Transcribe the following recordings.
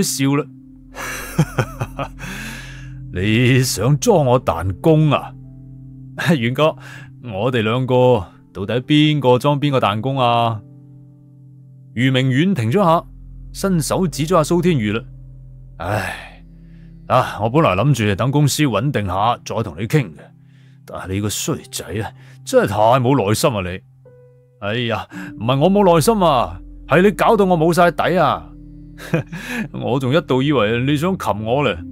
俾笑啦。你想裝我彈弓啊？元哥，我哋兩個到底邊個裝邊個彈弓啊？余明遠停咗下，伸手指咗下蘇天宇啦。唉，我本來諗住等公司穩定下再同你傾嘅，但係你個衰仔啊，真係太冇耐心啊你！哎呀，唔係我冇耐心啊，係你搞到我冇晒底啊！我仲一度以為你想擒我咧。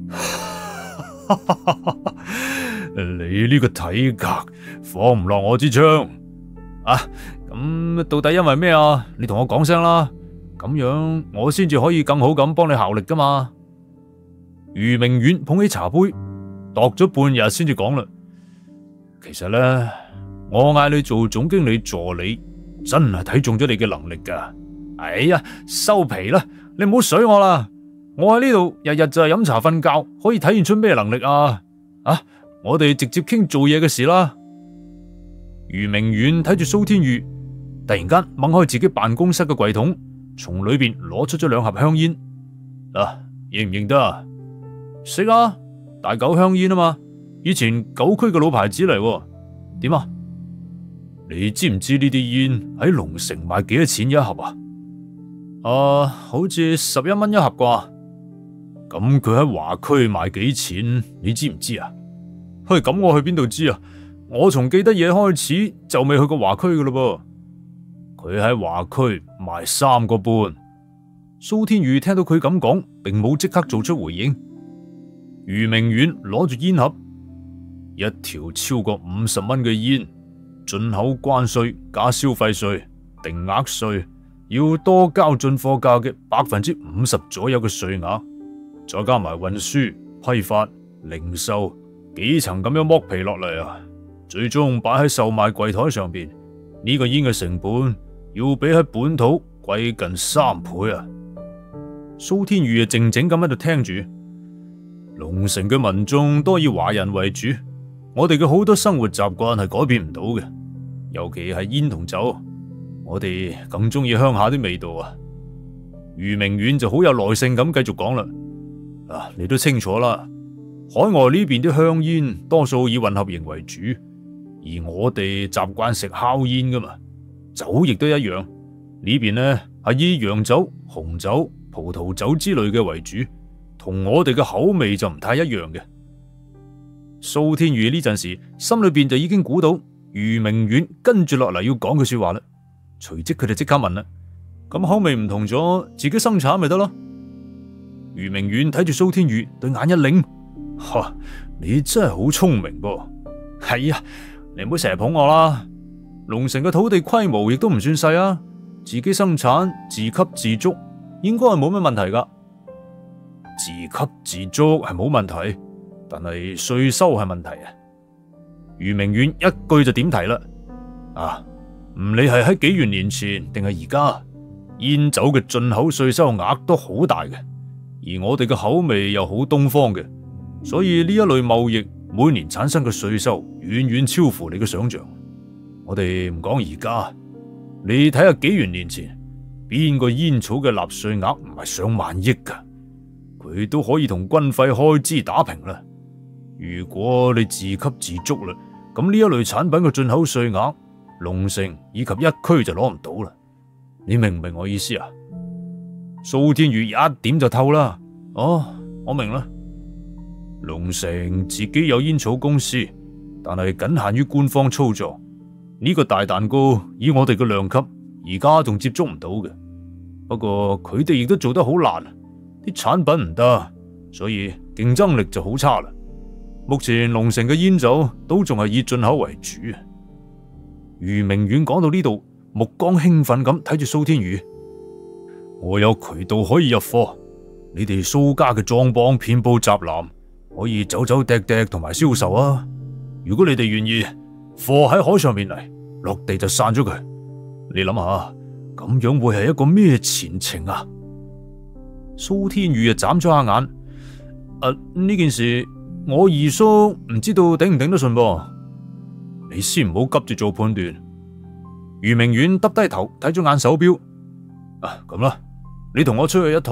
你呢個體格放唔落我支槍啊！咁到底因為咩啊？你同我講聲啦，咁樣我先至可以更好咁幫你效力噶嘛。余明遠捧起茶杯，度咗半日先至講啦。其實咧，我嗌你做總經理助理，真係睇中咗你嘅能力噶。哎呀，收皮啦，你唔好水我啦。我喺呢度日日就係飲茶瞓覺，可以體現出咩能力啊？我哋直接傾做嘢嘅事啦。余明遠睇住蘇天宇，突然間掹開自己辦公室嘅櫃桶，從裏邊攞出咗2盒香煙。認唔認得啊？識啊，大狗香煙啊嘛，以前九區嘅老牌子嚟。點啊？你知唔知呢啲煙喺龍城賣幾多錢一盒啊？好似11蚊一盒啩。咁佢喺華區賣幾錢？你知唔知啊？咁我去邊度知啊？我從記得嘢開始就未去過華區噶咯噃。佢喺華區賣3個半。蘇天宇聽到佢咁講，並冇即刻做出回應。余明遠攞住煙盒，一條超過50蚊嘅煙，進口關稅加消費稅、定額稅，要多交進貨價嘅50%左右嘅稅額，再加埋運輸、批發、零售幾層咁樣剝皮落嚟啊！最終擺喺售賣櫃台上邊，呢個煙嘅成本要比喺本土貴近3倍啊！蘇天宇啊，靜靜咁喺度聽住。龍城嘅民眾多以華人為主，我哋嘅好多生活習慣係改變唔到嘅，尤其係煙同酒，我哋更中意鄉下啲味道啊！余明遠就好有耐性咁繼續講啦。你都清楚啦。海外呢邊啲香煙多數以混合型為主，而我哋習慣食烤煙噶嘛，酒亦都一樣。呢邊呢係以洋酒、紅酒、葡萄酒之類嘅為主，同我哋嘅口味就唔太一樣嘅。蘇天宇呢陣時心裏邊就已經估到余明遠跟住落嚟要講嘅說話啦，隨即佢就即刻問啦：咁口味唔同咗，自己生產咪得咯？余明遠睇住蘇天宇，對眼一擰。你真係好聰明噃。係啊，你唔好成日捧我啦。龍城嘅土地規模亦都唔算細啊，自己生產自給自足應該係冇咩問題噶。自給自足係冇問題，但係稅收係問題啊。余明遠一句就點題啦。唔理係喺幾元年前定係而家，煙酒嘅進口稅收額都好大嘅，而我哋嘅口味又好東方嘅。所以呢一類貿易每年產生嘅稅收遠遠超乎你嘅想象。我哋唔講而家，你睇下幾元年前，邊個煙草嘅納稅額唔係上萬億噶？佢都可以同軍費開支打平啦。如果你自給自足啦，咁呢一類產品嘅進口稅額，龍城以及一區就攞唔到啦。你明唔明我意思啊？蘇天宇一點就透啦。我明啦。龍城自己有煙草公司，但係僅限於官方操作。呢個大蛋糕以我哋嘅量級，而家仲接觸唔到嘅。不過佢哋亦都做得好難，啲產品唔得，所以競爭力就好差啦。目前龍城嘅煙酒都仲係以進口為主。余明遠講到呢度，目光興奮咁睇住蘇天宇。我有渠道可以入貨，你哋蘇家嘅莊幫遍布閘南，可以走走趯趯同埋銷售啊！如果你哋願意，貨喺海上面嚟，落地就散咗佢。你諗下，咁樣會係一個咩前程啊？蘇天宇啊，眨咗下眼。呢件事我二叔唔知道頂唔頂得順噃。你先唔好急住做判斷。余明遠耷低頭睇咗眼手錶。咁啦，你同我出去一趟，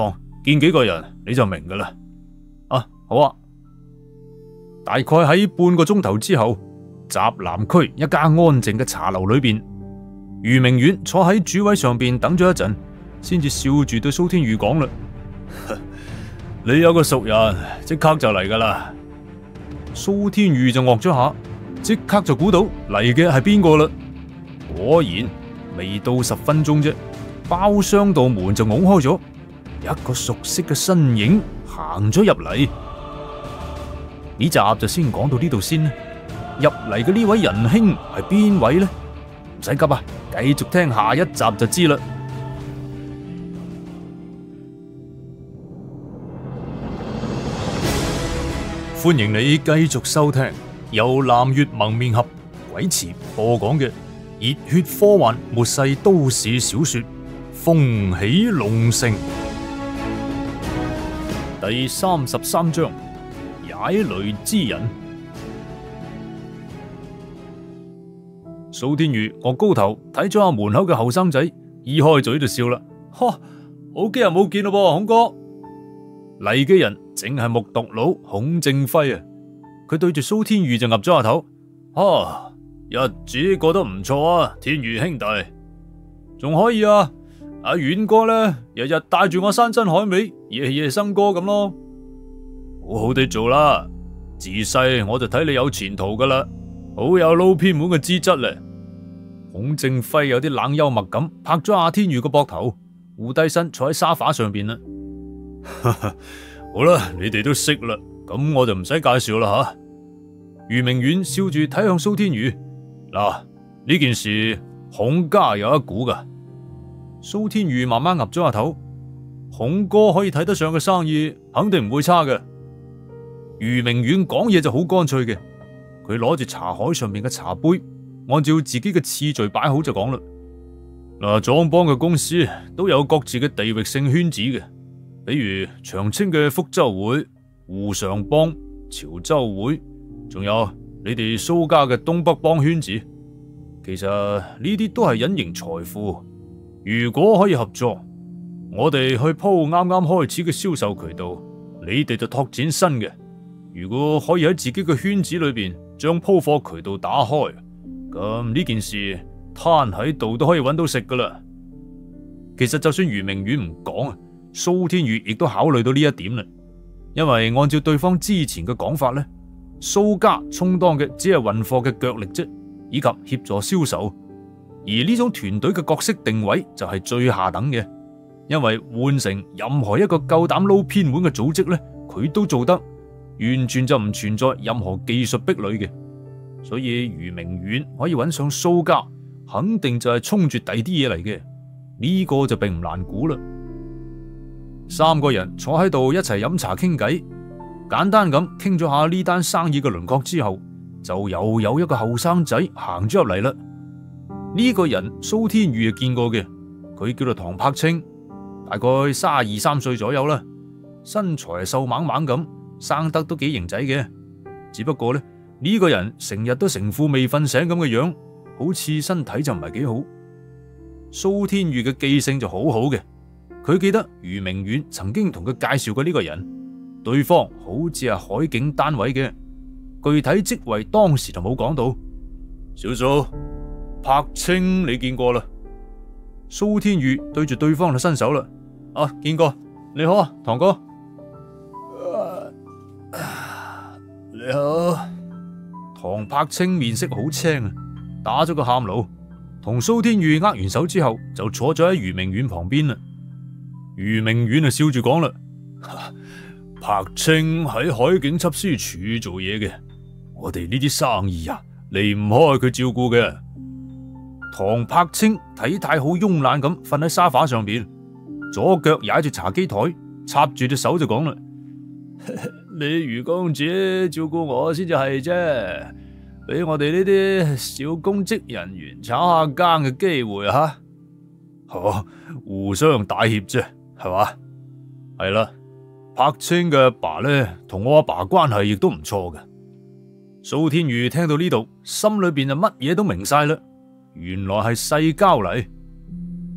見幾個人你就明噶啦。啊，好啊。大概喺半個鐘頭之後，閘南區一間安靜嘅茶樓裏邊，余明遠坐喺主位上邊等咗一陣，先至笑住對蘇天宇講啦：你有個熟人，即刻就嚟噶啦。蘇天宇就愕咗下，即刻就估到嚟嘅係邊個啦。果然未到10分鐘啫，包廂道門就拱開咗，一個熟悉嘅身影行咗入嚟。呢集就先講到呢度先啦。入嚟嘅呢位仁兄係邊位呢？唔使急啊，繼續聽下一集就知啦。歡迎你繼續收聽由南粵蒙面俠鬼池播講嘅熱血科幻末世都市小說《風起龍城》第33章。踩雷之人。蘇天宇我高頭睇咗下門口嘅後生仔，依開嘴就笑啦。哈，好幾日冇見咯噃，孔哥。嚟嘅人正係木獨佬孔正輝啊！佢對住蘇天宇就岌咗下頭。啊，日子過得唔錯啊，天宇兄弟，仲可以啊。阿遠哥呢，日日帶住我山珍海味，夜夜笙歌咁咯。好好地做啦，自細我就睇你有前途噶啦，好有撈偏門嘅資質咧。孔正輝有啲冷幽默咁拍咗阿天宇個膊頭，俯低身坐喺沙發上邊啦。好啦，你哋都識啦，咁我就唔使介紹啦吓。余明遠笑住睇向蘇天宇，嗱，呢件事孔家有一股噶。蘇天宇慢慢岌咗下頭，孔哥可以睇得上嘅生意，肯定唔會差嘅。余明遠講嘢就好乾脆嘅，佢攞住茶海上面嘅茶杯，按照自己嘅次序擺好就講啦。嗱，莊幫嘅公司都有各自嘅地域性圈子嘅，比如長青嘅福州會、湖上幫、潮州會，仲有你哋蘇家嘅東北幫圈子。其實呢啲都係隱形財富，如果可以合作，我哋去鋪啱啱開始嘅銷售渠道，你哋就拓展新嘅。如果可以喺自己嘅圈子裏邊將鋪貨渠道打開，咁呢件事攤喺度都可以揾到食噶啦。其實就算余明遠唔講啊，蘇天宇亦都考慮到呢一點啦。因為按照對方之前嘅講法呢，蘇家充當嘅只係運貨嘅腳力啫，以及協助銷售。而呢種團隊嘅角色定位就係最下等嘅，因為換成任何一個夠膽撈偏門嘅組織呢，佢都做得。完全就唔存在任何技術壁壘嘅，所以余明遠可以揾上蘇家，肯定就係衝住第啲嘢嚟嘅，呢個就並唔難估啦。三個人坐喺度一齊飲茶傾偈，簡單咁傾咗下呢單生意嘅輪廓之後，就又有一個後生仔行咗入嚟啦。呢個人蘇天宇係見過嘅，佢叫做唐柏清，大概32、33歲左右啦，身材瘦猛猛咁。生得都幾型仔嘅，只不過呢個人成日都成副未瞓醒咁嘅樣，好似身體就唔係幾好。蘇天宇嘅記性就好好嘅，佢記得余明遠曾經同佢介紹過呢個人，對方好似係海警單位嘅，具體職位當時就冇講到。小蘇，柏清你見過啦？蘇天宇對住對方就伸手啦。啊，見過，你好啊，唐哥。你好，唐柏清面色好青啊，打咗個喊露，同蘇天宇握完手之後就坐咗喺余明遠旁邊啦。余明遠就笑住講啦：柏清喺海警緝私處做嘢嘅，我哋呢啲生意啊離唔開佢照顧嘅。唐柏清體態好慵懶咁瞓喺沙發上邊，左腳踩住茶几台，插住隻手就講啦。你余公子照顧我先至係啫，俾我哋呢啲小公職人員炒下更嘅機會吓，互相帶挈啫，係嘛？係啦，柏清嘅阿爸呢，同我阿爸關係亦都唔錯嘅。蘇天宇聽到呢度，心裏邊就乜嘢都明晒啦，原來係世交嚟。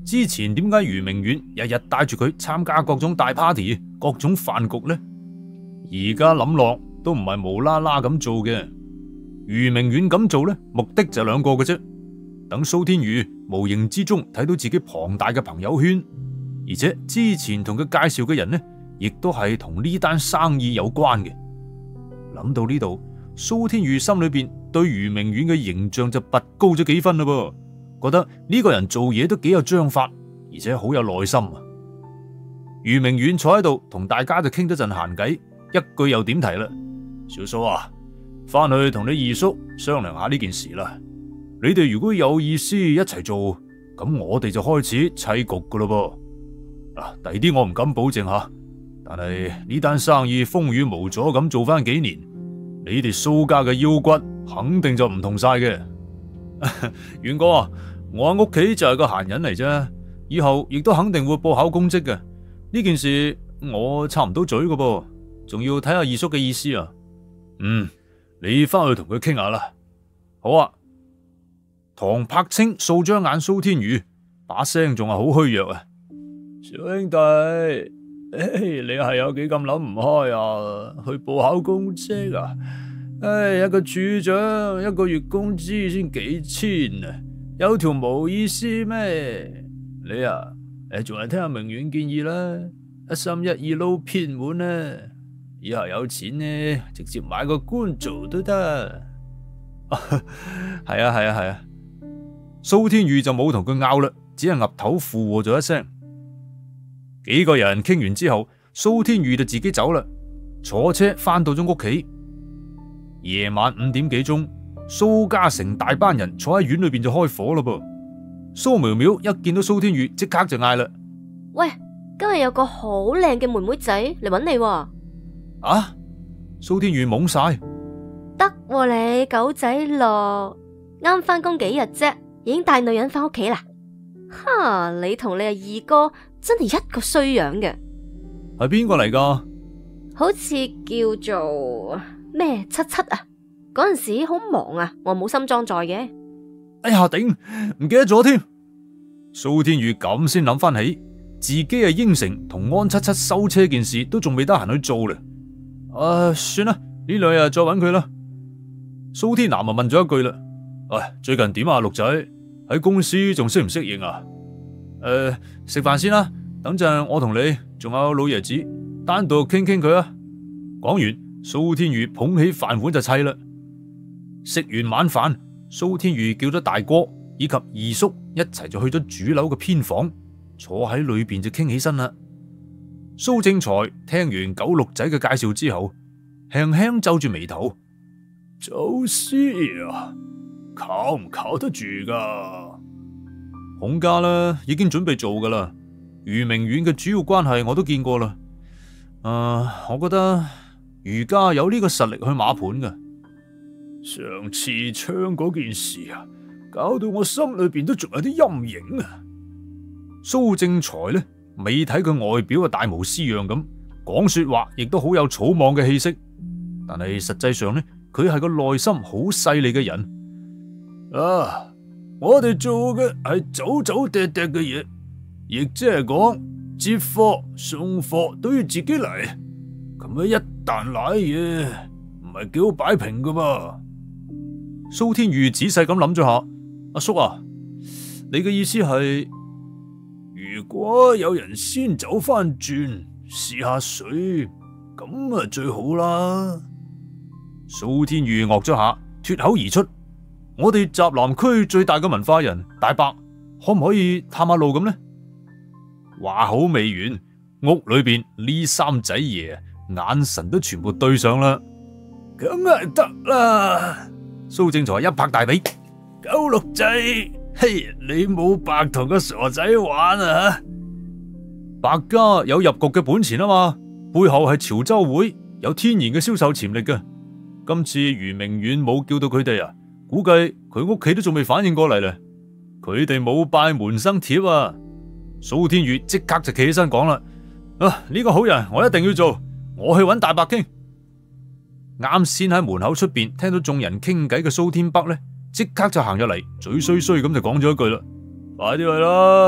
之前點解余明遠日日帶住佢參加各種大 party、各種飯局呢？而家諗落都唔係無啦啦咁做嘅。余明遠咁做呢，目的就兩個嘅啫。等蘇天宇無形之中睇到自己龐大嘅朋友圈，而且之前同佢介紹嘅人呢，亦都係同呢單生意有關嘅。諗到呢度，蘇天宇心裏邊對余明遠嘅形象就拔高咗幾分啦噃，覺得呢個人做嘢都幾有章法，而且好有耐心啊。余明遠坐喺度同大家就傾咗陣閒偈，一句又點題啦：小蘇啊，翻去同你二叔商量下呢件事啦。你哋如果有意思一齊做，咁我哋就開始砌局噶咯噃。第啲我唔敢保證吓，但係呢單生意風雨無阻咁做翻幾年，你哋蘇家嘅腰骨肯定就唔同晒嘅。遠哥啊，我喺屋企就係個閒人嚟啫，以後亦都肯定會報考公職嘅。呢件事我插唔到嘴噶噃，仲要睇下二叔嘅意思啊。你翻去同佢傾下啦。好啊。唐柏清掃咗眼蘇天宇，把聲仲係好虛弱啊。小兄弟，你係有幾咁諗唔開啊？去報考公職啊？一個處長一個月工資先幾千啊，有條冇意思咩？你啊，仲係聽下明遠建議啦，一心一意撈偏門啦，以後有錢呢，直接買個官做都得。係啊。蘇天宇就冇同佢拗啦，只係岌頭附和咗一聲。幾個人傾完之後，蘇天宇就自己走啦，坐車翻到咗屋企。夜晚5點幾鐘，蘇家成大班人坐喺院裏邊就開火啦噃。蘇苗苗一見到蘇天宇，即刻就嗌啦： 喂，今日有個好靚嘅妹妹仔嚟搵你喎。 啊！蘇天宇懵晒， 得你狗仔樂，啱翻工幾日啫，已經帶女人翻屋企啦。哈！你同你二哥真係一個衰樣嘅。 係邊個嚟噶？ 好似叫做咩七七啊。嗰陣時好忙啊，我冇心裝載嘅。 哎呀頂，唔記得咗添。蘇天宇咁先諗翻起，自己係應承同安七七收車件事都仲未得閒去做咧。算啦，呢2日再搵佢啦。蘇天南啊問咗一句啦：最近點啊，陸仔喺公司仲適唔適應啊？食飯先啦，等陣我同你仲有老爺子單獨傾傾佢啊。講完，蘇天宇捧起飯碗就砌啦。食完晚飯，蘇天宇叫咗大哥以及二叔一齊就去咗主樓嘅偏房，坐喺裏邊就傾起身啦。蘇正財聽完九六仔嘅介紹之後，輕輕皺住眉頭：做事啊，靠唔靠得住噶？孔家啦，已經準備做噶啦。余明遠嘅主要關係我都見過啦。我覺得余家有呢個實力去馬盤噶。上次槍嗰件事啊，搞到我心裏邊都仲有啲陰影啊。蘇正財呢，未睇佢外表嘅大模斯樣咁，講說話亦都好有草莽嘅氣息，但係實際上呢，佢係個內心好細膩嘅人。我哋做嘅係走走趯趯嘅嘢，亦即係講接貨送貨都要自己嚟，咁樣一旦瀨嘢，唔係幾好擺平噶噃。蘇天宇仔細咁諗咗下：阿叔啊，你嘅意思係，如果有人先走翻轉試下水，咁啊最好啦。蘇天宇愕咗下，脫口而出：我哋閘南區最大嘅文化人大伯，可唔可以探下路咁呢？話好未完，屋裏邊呢三仔爺眼神都全部對上啦。梗係得啦！蘇正財一拍大髀：九六仔，嘿，你冇白同個傻仔玩啊！白家有入局嘅本錢啊嘛，背後係潮州會，有天然嘅銷售潛力嘅。今次余明遠冇叫到佢哋啊，估計佢屋企都仲未反應過嚟咧。佢哋冇拜門生帖啊！蘇天宇即刻就企起身講啦：呢個好人我一定要做，我去揾大伯傾。啱先喺門口出邊聽到眾人傾偈嘅蘇天北呢，即刻就行入嚟，嘴衰衰咁就講咗一句啦：快啲去啦，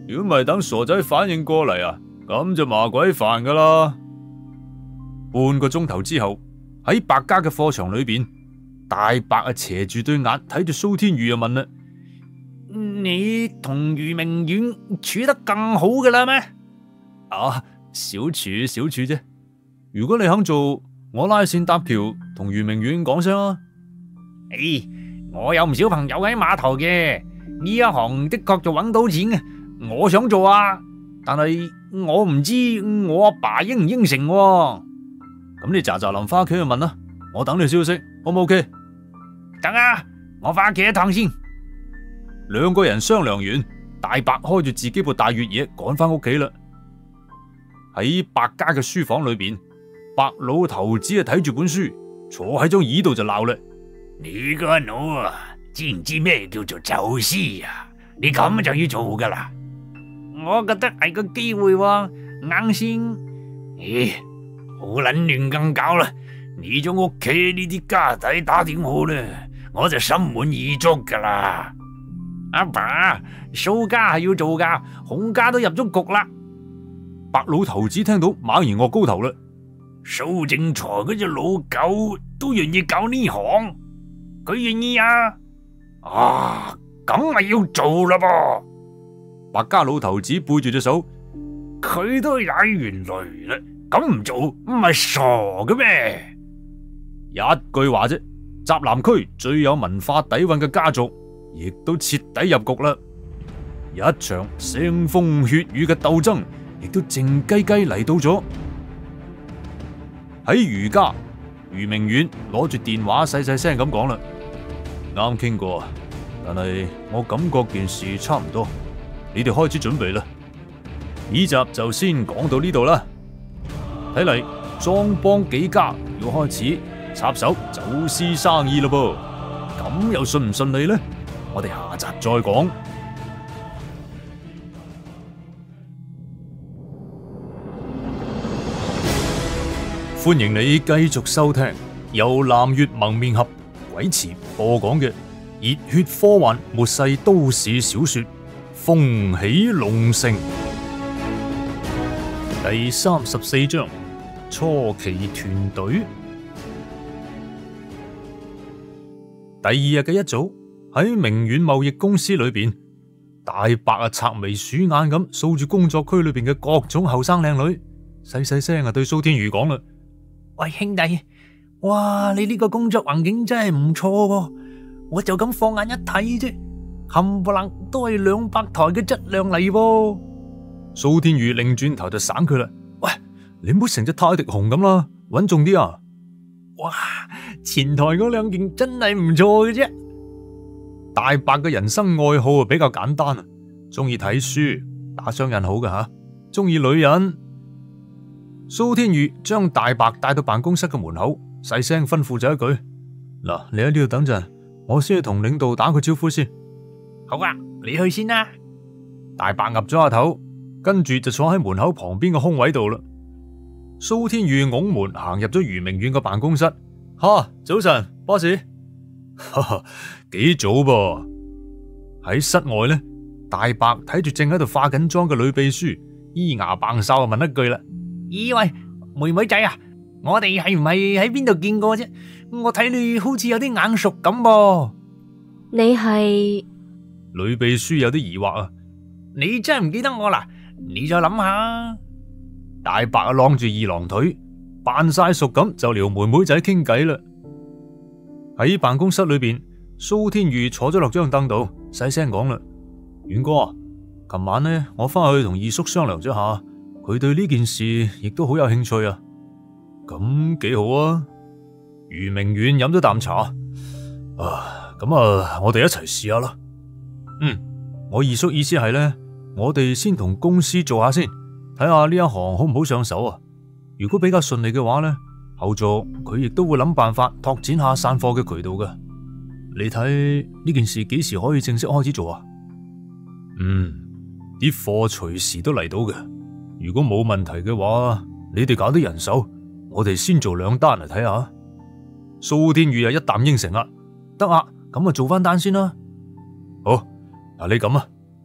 如果唔係等傻仔反應過嚟啊，咁就麻鬼煩噶啦。半個鐘頭之後，喺白家嘅課場裏邊，大白斜住對眼睇住蘇天宇就問啦：你同余明遠處得更好噶啦咩？啊，小處啫。如果你肯做，我拉線搭橋同余明遠講聲啊。我有唔少朋友喺碼頭嘅，呢一行的確就揾到錢嘅，我想做啊，但係我唔知我阿爸應唔應承喎。咁你喳喳臨翻屋企去問啦，我等你消息，好唔 OK？等啊，我翻屋企一趟先。兩個人商量完，大白開住自己部大越野趕翻屋企啦。喺白家嘅書房裏邊，白老頭子啊睇住本書，坐喺張椅度就鬧啦。你個腦啊，知唔知咩叫做走私啊？你咁就要做噶啦？我覺得係個機會喎，啱先。好撚亂咁搞啦！你將屋企呢啲家底打點好啦，我就心滿意足噶啦。阿爸，蘇家係要做噶，孔家都入咗局啦。白老頭子聽到猛然惡高頭啦。蘇正財嗰隻老狗都願意搞呢行，佢願意啊？啊，咁咪要做啦噃！白家老頭子背住隻手，佢都踩完雷啦。咁唔做唔係傻嘅咩？一句話啫，閘南區最有文化底蘊嘅家族，亦都徹底入局啦。一場腥風血雨嘅鬥爭，亦都靜雞雞嚟到咗。喺余家，余明遠攞住電話細細聲咁講啦：啱傾過，但係我感覺件事差唔多，你哋開始準備啦。呢集就先講到呢度啦。睇嚟莊幫幾家要開始插手走私生意咯噃，咁又順唔順利呢？我哋下集再講。歡迎你繼續收聽由南粵蒙面俠鬼池播講嘅熱血科幻末世都市小說《風起龍城》第34章。初期團隊。第二日嘅一早，喺明遠貿易公司裏邊，大白插眉鼠眼咁掃住工作區裏邊嘅各種後生靚女，細細聲對蘇天宇講啦：喂兄弟，哇，你呢個工作環境真係唔錯喎，我就咁放眼一睇啫，冚唪唥都係200台嘅質量嚟喎。蘇天宇擰轉頭就省佢啦：喂，你唔好成隻泰迪熊咁啦，穩重啲啊！哇，前台嗰2件真係唔錯嘅啫。大白嘅人生愛好比較簡單啊，中意睇書、打雙引號嘅吓，中意女人。蘇天宇將大白帶到辦公室嘅門口，細聲吩咐咗一句：嗱，你喺呢度等陣，我先去同領導打個招呼先。好啊，你去先啦。大白岌咗下頭，跟住就坐喺門口旁邊嘅空位度啦。蘇天宇拱門行入咗余明遠嘅辦公室。早晨，boss。哈哈，幾早噃。喺室外呢，大白睇住正喺度化緊妝嘅女秘書，咿牙扮哨問一句啦：咦喂，妹妹仔啊，我哋係唔係喺邊度見過啫？我睇你好似有啲眼熟咁噃。 你係？ 女秘書有啲疑惑啊。你真係唔記得我啦？你再諗下。大白晾住二郎腿，扮晒熟咁就撩妹妹仔傾偈啦。喺辦公室裏邊，蘇天宇坐咗落張凳度，細聲講啦：遠哥，琴晚呢，我翻去同二叔商量咗下，佢對呢件事亦都好有興趣啊。咁幾好啊！余明遠飲咗啖茶，我哋一齊試下啦。我二叔意思係呢，我哋先同公司做下先。睇下呢一行好唔好上手啊？如果比較順利嘅話呢，後續佢亦都會諗辦法拓展下散貨嘅渠道嘅。你睇呢件事幾時可以正式開始做啊？啲貨隨時都嚟到嘅。如果冇問題嘅話，你哋搞啲人手，我哋先做2單嚟睇下。蘇天宇一啖應承啦，得啊，咁啊做翻單先啦。好，嗱你咁啊，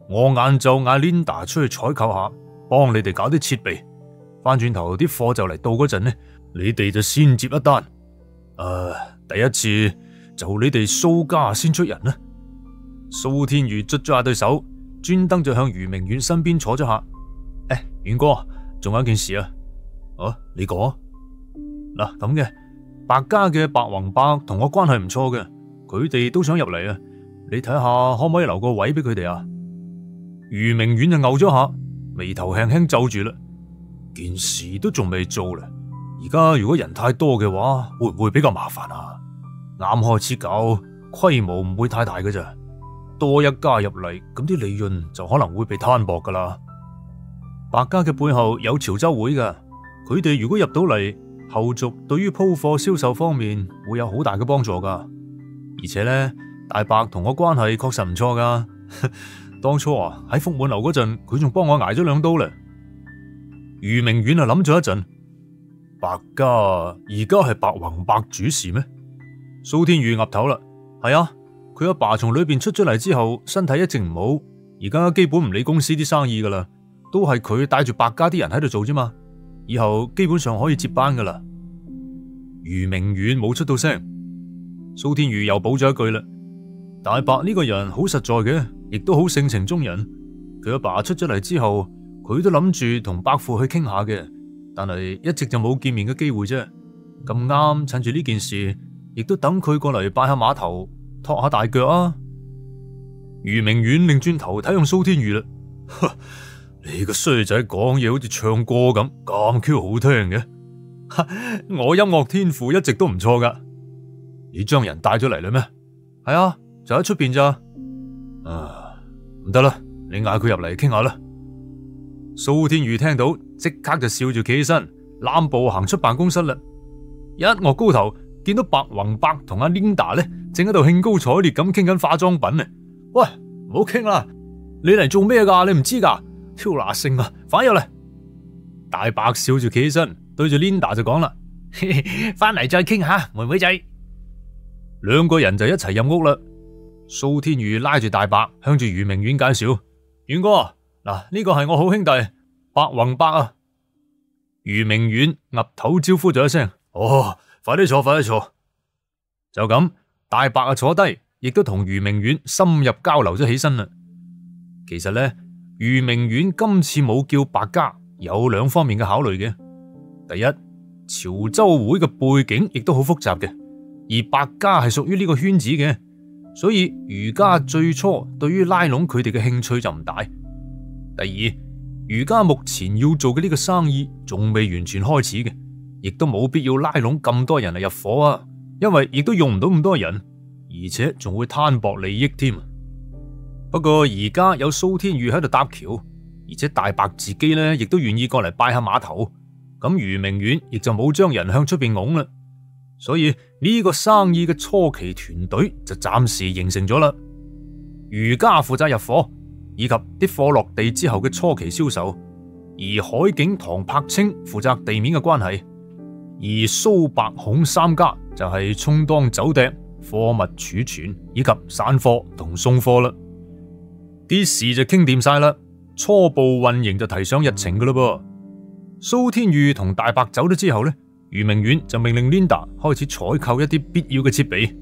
我晏晝嗌 Linda 出去採購下，幫你哋搞啲設備。翻轉頭啲貨就嚟到嗰陣呢，你哋就先接一單。第一次就你哋蘇家先出人啦。蘇天宇捽咗下對手，專登就向余明遠身邊坐咗下。遠哥，仲有一件事啊。你講。嗱咁嘅，白家嘅白宏伯同我關係唔錯嘅，佢哋都想入嚟啊。你睇下可唔可以留個位俾佢哋啊？余明遠就嘔咗下，眉頭輕輕皺住啦。件事都仲未做咧，而家如果人太多嘅話，會唔會比較麻煩啊？啱開始搞，規模唔會太大嘅咋，多一家入嚟，咁啲利潤就可能會被攤薄噶啦。白家嘅背後有潮州會噶，佢哋如果入到嚟，後續對於鋪貨銷售方面會有好大嘅幫助噶。而且呢，大伯同我關係確實唔錯噶，當初喺福滿樓嗰陣，佢仲幫我挨咗2刀咧。余明遠諗咗一陣，白家而家係白宏伯主事咩？蘇天宇岌頭啦，係啊，佢阿爸從裏邊出咗嚟之後，身體一直唔好，而家基本唔理公司啲生意噶啦，都係佢帶住白家啲人喺度做啫嘛，以後基本上可以接班噶啦。余明遠冇出到聲，蘇天宇又補咗一句啦，大伯呢個人好實在嘅，亦都好性情中人，佢阿爸出咗嚟之後，佢都諗住同伯父去傾下嘅，但係一直就冇見面嘅機會啫。咁啱趁住呢件事，亦都等佢過嚟拜下碼頭，托下大腳啊！余明遠擰轉頭睇向蘇天宇啦，你個衰仔講嘢好似唱歌咁 Q 好聽嘅。我音樂天賦一直都唔錯噶。你將人帶咗嚟啦咩？係啊，就喺出邊咋。唔得啦，你嗌佢入嚟傾下啦。蘇天宇聽到即刻就笑住企起身，攬步行出辦公室啦。一岳高頭見到白宏伯同阿 Linda 咧，正喺度興高采烈咁傾緊化妝品呢。喂，唔好傾啦，你嚟做咩噶？你唔知噶？挑拿性啊，快入嚟！大伯笑住企起身，對住 Linda 就講啦：翻嚟再傾下，妹妹仔。兩個人就一齊入屋啦。蘇天宇拉住大伯，向住余明遠介紹：遠哥。嗱，呢個係我好兄弟白宏伯啊。余明遠岌頭招呼咗一聲，快啲坐，快啲坐。就咁，大伯坐低，亦都同余明遠深入交流咗起身啦。其實呢，余明遠今次冇叫白家，有2方面嘅考慮嘅。第一，潮州會嘅背景亦都好複雜嘅，而白家係屬於呢個圈子嘅，所以余家最初對於拉攏佢哋嘅興趣就唔大。第二，余家目前要做嘅呢個生意仲未完全開始嘅，亦都冇必要拉攏咁多人嚟入伙啊，因為亦都用唔到咁多人，而且仲會攤薄利益添。不過而家有蘇天宇喺度搭橋，而且大伯自己呢亦都願意過嚟拜下碼頭，咁余明遠亦就冇將人向出邊拱啦，所以呢個生意嘅初期團隊就暫時形成咗啦。余家負責入伙，以及啲貨落地之後嘅初期銷售，而海景、唐柏清負責地面嘅關係，而蘇白孔3家就係充當走笛、貨物儲存以及散貨同送貨啦。啲事就傾掂晒啦，初步運營就提上日程噶啦噃。蘇天宇同大伯走咗之後呢，余明遠就命令 Linda 開始採購一啲必要嘅設備。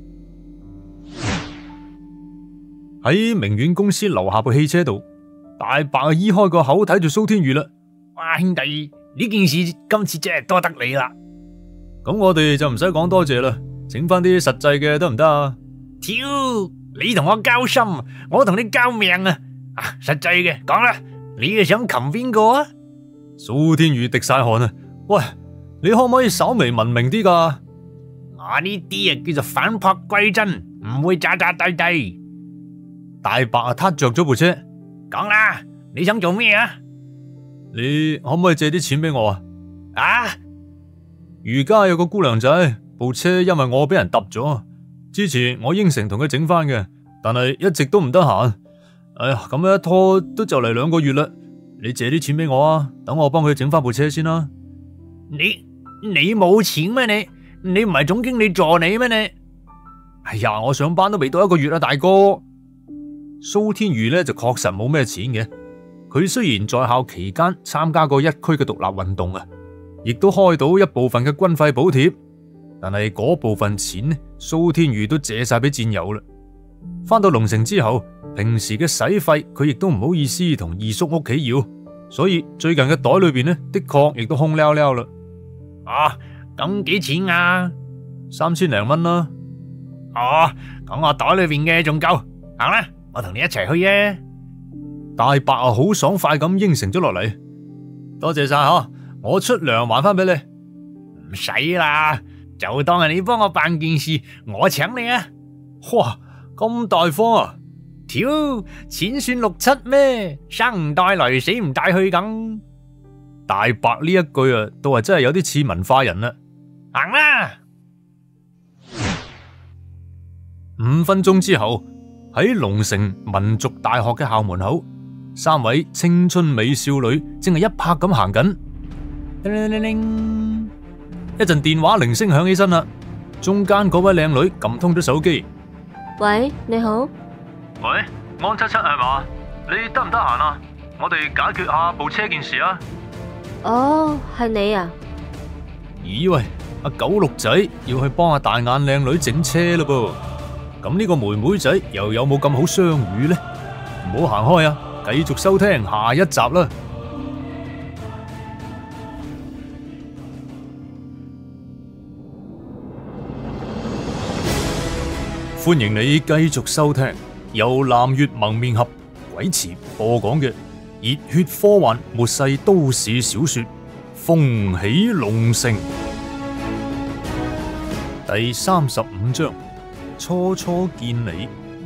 喺明遠公司樓下部汽車度，大伯醫開個口睇住蘇天宇啦。哇，兄弟，呢件事今次真係多得你啦。咁我哋就唔使講多謝啦，整翻啲實際嘅得唔得啊？挑，你同我交心，我同你交命啊！實際嘅講啦，你係想擒邊個啊？蘇天宇滴晒汗啊！喂，你可唔可以稍微文明啲噶？我呢啲啊叫做反璞歸真，唔會詐詐諦諦。大伯撻着咗部車，講啦，你想做咩啊？你可唔可以借啲錢俾我啊？余家有個姑娘仔，部車因為我俾人揼咗，之前我應承同佢整翻嘅，但係一直都唔得閒。哎呀，咁樣一拖都就嚟2個月啦，你借啲錢俾我啊，等我幫佢整翻部車先啦。你冇錢咩？你唔係總經理助理咩？你？哎呀，我上班都未到1個月啊，大哥。 蘇天宇呢就確實冇咩錢嘅。佢雖然在校期間參加過一區嘅獨立運動啊，亦都開到一部分嘅軍費補貼，但係嗰部分錢呢，蘇天宇都借晒俾戰友啦。翻到龍城之後，平時嘅使費佢亦都唔好意思同二叔屋企要，所以最近嘅袋裏邊呢，的確亦都空溜溜啦。 啊，咁幾錢啊 ？3000零蚊啦。 哦，咁我袋裏邊嘅仲夠，行啦，我同你一齊去啊！ 大白啊，好爽快咁應承咗落嚟。多謝晒嗬，我出糧還翻俾你。 唔使啦，就當係你幫我辦件事，我請你啊！ 哇，咁大方啊！ 屌，錢算六七咩？生唔帶來，死唔帶去咁。 大白呢一句啊，都係真係有啲似文化人啦。 行啦 ！5分鐘之後，喺龍城民族大學嘅校門口，3位青春美少女正係一拍咁行緊。叮鈴鈴鈴，一陣電話鈴聲響起身啦。中間嗰位靚女撳通咗手機。 喂，你好。 喂，安七七係嘛？你得唔得閒啊？我哋解決下部車件事啊。 哦，係你啊？ 咦喂，阿九六仔要去幫阿大眼靚女整車啦噃。咁呢個妹妹仔又有冇咁好相遇呢？唔好行開啊！繼續收聽下一集啦。歡迎你繼續收聽由南粵蒙面俠鬼池播講嘅熱血科幻末世都市小說《風起龍城》第35章。初初見你。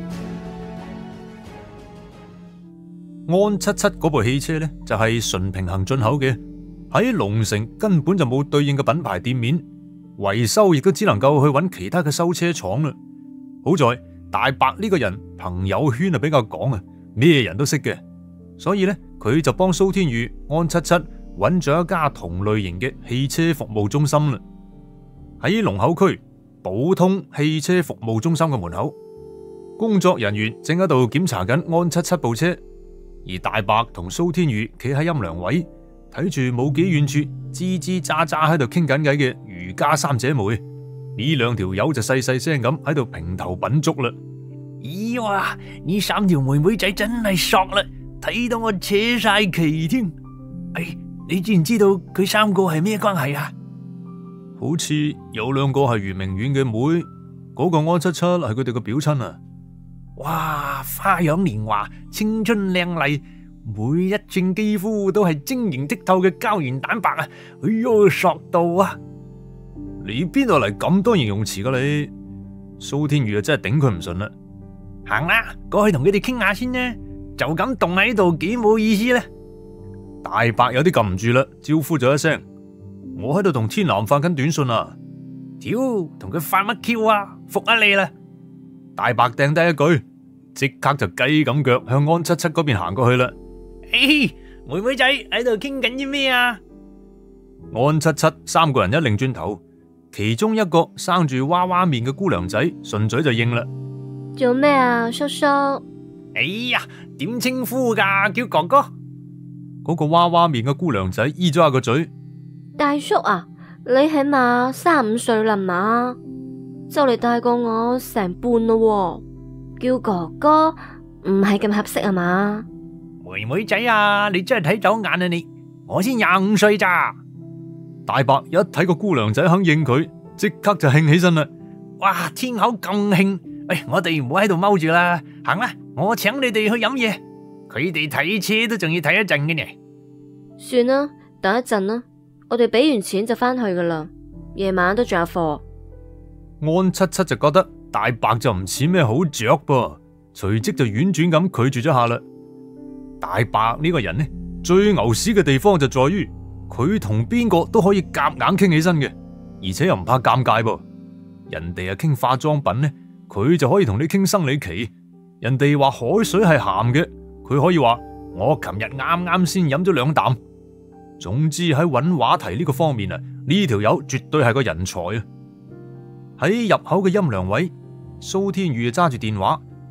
安七七嗰部汽車呢，就係純平行進口嘅，喺龍城根本就冇對應嘅品牌店面，維修亦都只能夠去揾其他嘅修車廠啦。好在大白呢個人朋友圈啊比較廣啊，咩人都識嘅，所以呢，佢就幫蘇天宇、安七七揾咗一家同類型嘅汽車服務中心啦。喺龍口區寶通汽車服務中心嘅門口，工作人員正喺度檢查緊安七七部車，而大白同蘇天宇企喺陰涼位，睇住冇幾遠處吱吱喳喳喺度傾緊偈嘅余家三姐妹。呢兩條友就細細聲咁喺度評頭品足啦。 咦哇，呢3條妹妹仔真係索啦，睇到我扯晒旗添。你知唔知道佢3個係咩關係啊？ 好似有2個係余明遠嘅妹，嗰個安七七係佢哋嘅表親啊！ 哇，花樣年華，青春靚麗，每一寸肌膚都係晶瑩剔透嘅膠原蛋白啊！哎喲，索到啊！ 你邊度嚟咁多形容詞噶你？蘇天宇啊，真係頂佢唔順啦！ 行啦，過去同佢哋傾下先啦，就咁凍喺度幾冇意思咧。 大白有啲撳唔住啦，招呼咗一聲。我喺度同天南發緊短信啊！ 屌，同佢發乜 Q 啊？服啊你啦！ 大白掟低一句，即刻就雞咁腳向安七七嗰邊行過去啦。 妹妹仔喺度傾緊啲咩啊？ 安七七3個人一擰轉頭，其中一個生住娃娃面嘅姑娘仔順嘴就應啦。 做咩啊，叔叔？ 哎呀，點稱呼噶？叫哥哥。 嗰個娃娃面嘅姑娘仔依咗下個嘴。 大叔啊，你起碼35歲啦嘛，就嚟大過我成半咯，叫哥哥唔係咁合適啊嘛？ 妹妹仔啊，你真係睇走眼啊你！我先25歲咋？ 大白一睇個姑娘仔肯應佢，即刻就興起身啦！ 哇，天口咁興，我哋唔好喺度踎住啦，行啦，我請你哋去飲嘢。佢哋睇車都仲要睇一陣嘅呢。 算啦，等一陣啦。我哋俾完錢就翻去噶啦，夜晚都仲有課。 安七七就覺得大白就唔似咩好雀噃，隨即就婉轉咁拒絕咗下啦。大白呢個人呢，最牛屎嘅地方就在於佢同邊個都可以夾硬傾起身嘅，而且又唔怕尷尬噃。人哋啊傾化妝品呢，佢就可以同你傾生理期；人哋話海水係鹹嘅，佢可以話我琴日啱啱先飲咗2啖。總之喺搵話題呢個方面啊，呢條友絕對係個人才啊！喺入口嘅陰涼位，蘇天宇揸住電話，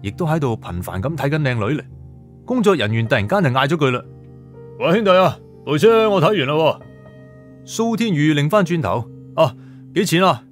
亦都喺度頻繁咁睇緊靚女嚟。工作人員突然間就嗌咗句啦：喂，兄弟啊，部車我睇完啦。蘇天宇擰翻轉頭，啊，幾錢啊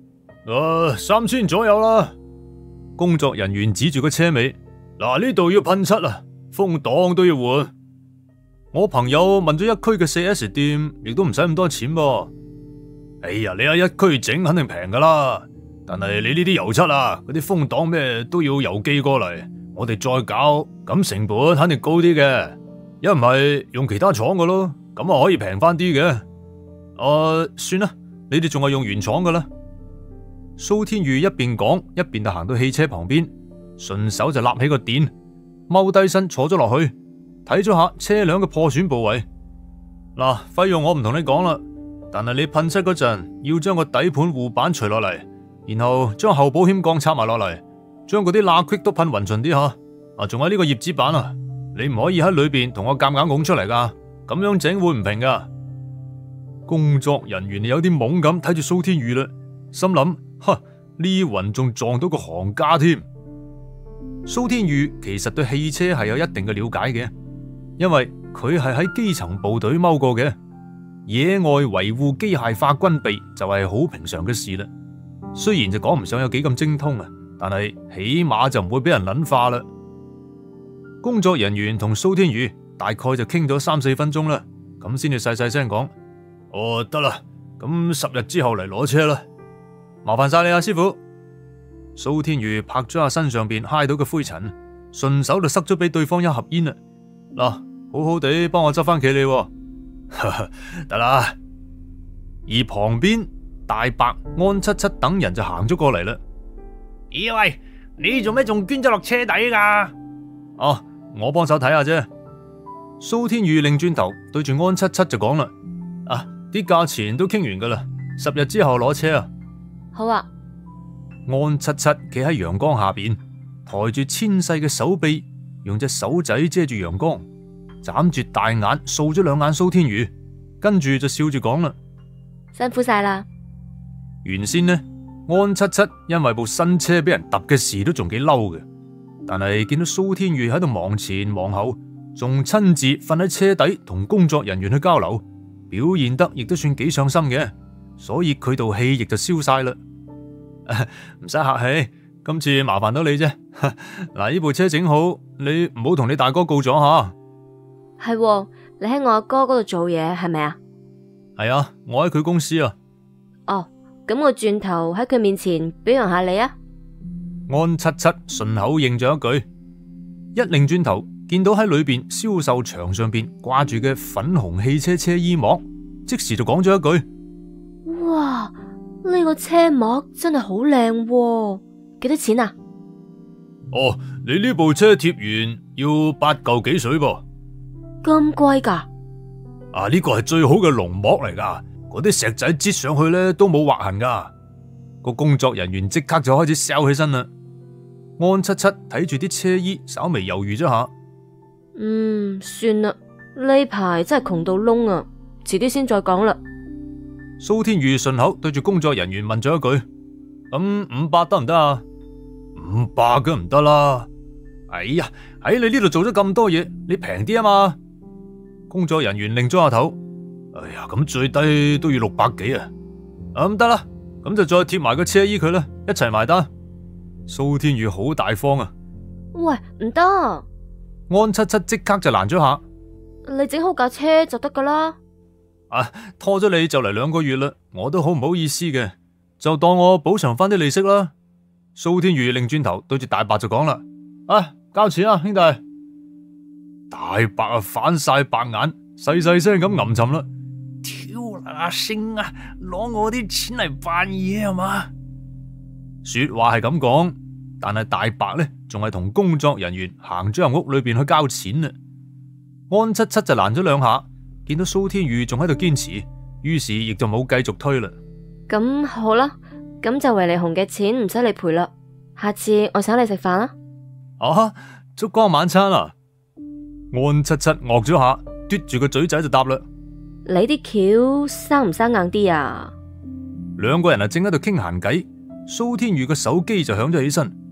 ？3000左右啦。工作人員指住個車尾，嗱，呢度要噴漆啊，風擋都要換。我朋友問咗一區嘅 4S 店，亦都唔使咁多錢噃。哎呀，你喺一區整肯定平噶啦，但係你呢啲油漆啊，嗰啲風擋咩都要郵寄過嚟，我哋再搞，咁成本肯定高啲嘅。一唔係用其他廠嘅咯，咁啊可以平翻啲嘅。算啦，你哋仲係用原廠嘅啦。蘇天宇一邊講一邊就行到汽車旁邊，順手就立起個墊，踎低身坐咗落去，睇咗下車輛嘅破損部位。嗱，費用我唔同你講啦，但係你噴漆嗰陣要將個底盤護板除落嚟，然後將後保險槓插埋落嚟，將嗰啲罅隙都噴勻順啲吓。仲有呢個葉子板啊，你唔可以喺裏邊同我夾硬拱出嚟噶，咁樣整會唔平噶。工作人員有啲懵咁睇住蘇天宇啦，心諗：呢雲仲撞到個行家添。蘇天宇其實對汽車係有一定嘅了解嘅，因為佢係喺基層部隊踎過嘅，野外維護機械化軍備就係好平常嘅事啦。雖然就講唔上有幾咁精通啊，但係起碼就唔會俾人撚化啦。工作人員同蘇天宇大概就傾咗3-4分鐘啦，咁先至細細聲講：得啦，咁10日之後嚟攞車啦，麻煩晒你啊，師傅。蘇天宇拍咗下身上邊揩到嘅灰塵，順手就塞咗俾對方一盒煙啦。嗱，好好地幫我執翻企你，得啦。而旁邊大白、安七七等人就行咗過嚟啦。 咦喂，你做咩仲捐咗落車底噶？ 我幫手睇下啫。蘇天宇擰轉頭對住安七七就講啦：啲價錢都傾完噶啦，10日之後攞車啊。 好啊。 安七七企喺陽光下邊，抬住纖細嘅手臂，用隻手仔遮住陽光，眨住大眼掃咗2眼蘇天宇，跟住就笑住講啦： 辛苦晒啦。 原先呢，安七七因為部新車俾人揼嘅事都仲幾嬲嘅，但係見到蘇天宇喺度忙前忙後，仲親自瞓喺車底同工作人員去交流，表現得亦都算幾上心嘅，所以佢道氣亦就消晒啦。唔使客氣，今次麻煩到你啫。嗱，呢部車整好，你唔好同你大哥告狀吓。 係喎，你喺我阿哥嗰度做嘢係咪啊？ 係啊，我喺佢公司啊。 咁我轉頭喺佢面前表揚下你啊。 安七七順口應咗一句，一擰轉頭見到喺裏邊銷售牆上邊掛住嘅粉紅汽車車衣膜，即時就講咗一句： 哇，呢個車膜真係好靚喎，幾多錢啊？ 你呢部車貼完要8嚿幾水噃。 咁貴噶？ 呢個係最好嘅龍膜嚟噶，嗰啲石仔擠上去咧都冇劃痕噶。個工作人員即刻就開始笑起身啦。安七七睇住啲車衣，稍微猶豫咗下。 算啦，呢排真係窮到窿啊，遲啲先再講啦。 蘇天宇順口對住工作人員問咗一句：咁500得唔得啊？500梗唔得啦。哎呀，喺你呢度做咗咁多嘢，你平啲啊嘛。工作人員擰咗下頭。哎呀，咁最低都要600幾啊。咁得啦，咁就再貼埋個車衣佢啦，一齊埋單。蘇天宇好大方啊。 喂，唔得。 安七七即刻就攔咗下。 你整好架車就得噶啦。 拖咗你就嚟2個月啦，我都好唔好意思嘅，就當我補償翻啲利息啦。蘇天宇擰轉頭對住大白就講啦：交錢啊，兄弟。大白反晒白眼，細細聲咁吟沉啦： 挑阿星啊，攞我啲錢嚟扮嘢係嘛？ 說話係咁講，但係大白呢仲係同工作人員行咗入屋裏邊去交錢啦。安七七就攔咗2下。見到蘇天宇仲喺度堅持，於是亦就冇繼續推啦。 咁好啦，咁就維尼熊嘅錢唔使你賠啦。下次我請你食飯啦。 燭光晚餐啊！安七七惡咗下，嘟住個嘴仔就答啦： 你啲橋生唔生硬啲啊？2 個人正喺度傾閒偈，蘇天宇個手機就響咗起身。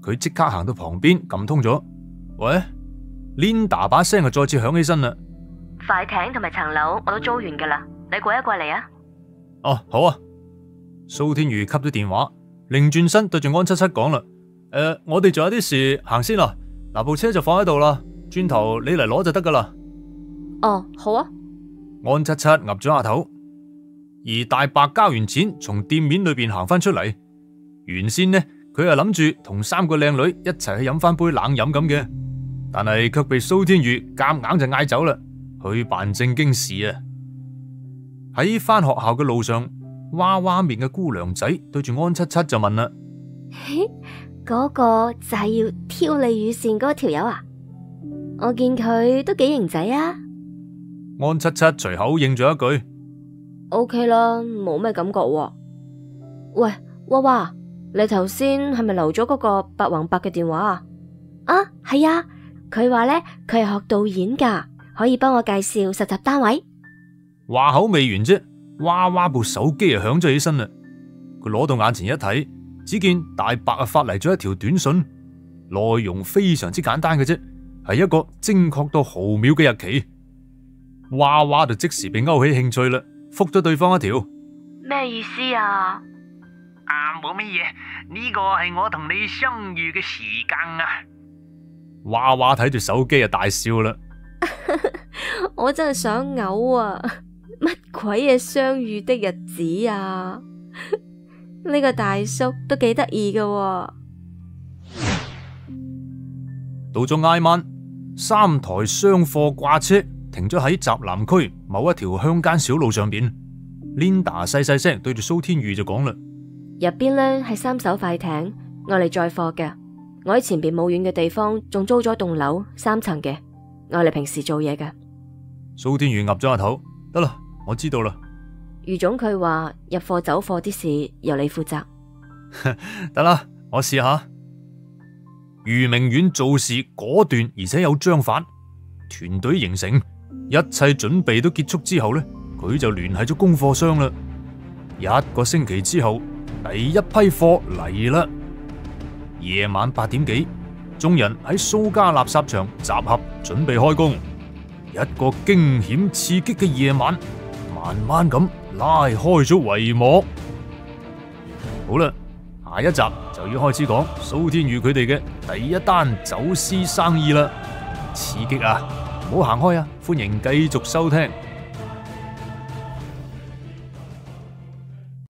佢即刻行到旁邊撳通咗。喂，Linda 把聲就再次響起身啦。 快艇同埋層樓我都租完噶啦，你過一過嚟啊！ 哦，好啊。蘇天宇吸咗電話，擰轉身對住安七七講啦：我哋仲有啲事行先啦，嗱部車就放喺度啦，轉頭你嚟攞就得噶啦。 哦，好啊。 安七七岌咗下頭，而大白交完錢從店面裏邊行翻出嚟。原先呢，佢係諗住同3個靚女一齊去飲翻杯冷飲咁嘅，但係卻被蘇天宇夾硬就嗌走啦，去辦正經事啊！喺翻學校嘅路上，娃娃面嘅姑娘仔對住安七七就問啦： 嗰個就係要挑你乳腺嗰條友啊？我見佢都幾型仔啊！ 安七七隨口應咗一句 ：OK 啦，冇咩感覺喎。喂，娃娃，你頭先係咪留咗嗰個白宏伯嘅電話啊？啊，係啊，佢話呢，佢係學導演噶，可以幫我介紹實習單位。 話口未完啫，娃娃部手機就響咗起身啦。佢攞到眼前一睇，只見大白啊發嚟咗一條短信，內容非常之簡單嘅啫，係一個精確到毫秒嘅日期。娃娃就即時被勾起興趣啦，覆咗對方一條： 咩意思啊？ 冇乜嘢，呢個係我同你相遇嘅時間啊！ 娃娃睇住手機啊大笑啦。 我真係想嘔啊！乜鬼嘢相遇的日子啊？呢個大叔都幾得意㗎。 到咗挨晚，3台雙貨掛車停咗喺閘南區某一條鄉間小路上邊。Linda 細細聲對住蘇天宇就講啦： 入邊呢係3艘快艇，我嚟載貨嘅。我喺前邊冇遠嘅地方仲租咗棟樓3層嘅，我嚟平時做嘢嘅。 蘇天宇岌咗下頭，得啦，我知道啦。 余總佢話入貨走貨啲事由你負責。 得啦，我試下。余明遠做事果斷而且有章法，團隊形成，一切準備都結束之後呢，佢就聯繫咗供貨商啦。1個星期之後，第一批貨嚟啦。夜晚8點幾，眾人喺蘇家垃圾場集合，準備開工。一個驚險刺激嘅夜晚，慢慢咁拉開咗帷幕。好啦，下一集就要開始講蘇天宇佢哋嘅第一單走私生意啦，刺激啊！唔好行開啊，歡迎繼續收聽。